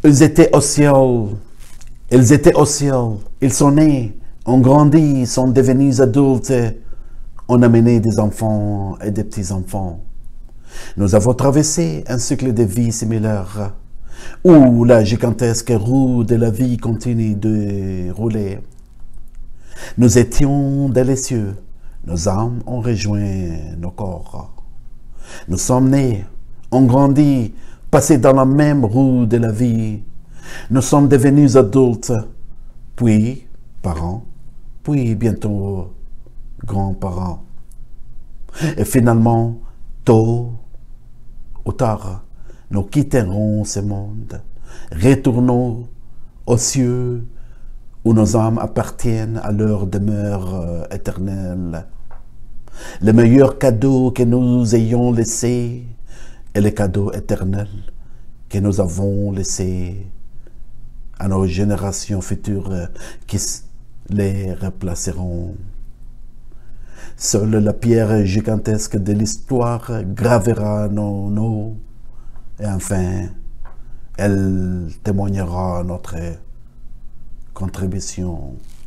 Ils étaient au ciel. Ils étaient au ciel. Ils sont nés, ont grandi, sont devenus adultes. On a mené des enfants et des petits-enfants. Nous avons traversé un cycle de vie similaire où la gigantesque roue de la vie continue de rouler. Nous étions dans les cieux. Nos âmes ont rejoint nos corps. Nous sommes nés, ont grandi, passé dans la même roue de la vie. Nous sommes devenus adultes, puis parents, puis bientôt grands-parents. Et finalement, tôt ou tard, nous quitterons ce monde, retournons aux cieux où nos âmes appartiennent à leur demeure éternelle. Le meilleur cadeau que nous ayons laissé est le cadeau éternel que nous avons laissé à nos générations futures qui les replaceront. Seule la pierre gigantesque de l'histoire gravera nos noms et enfin, elle témoignera notre contribution.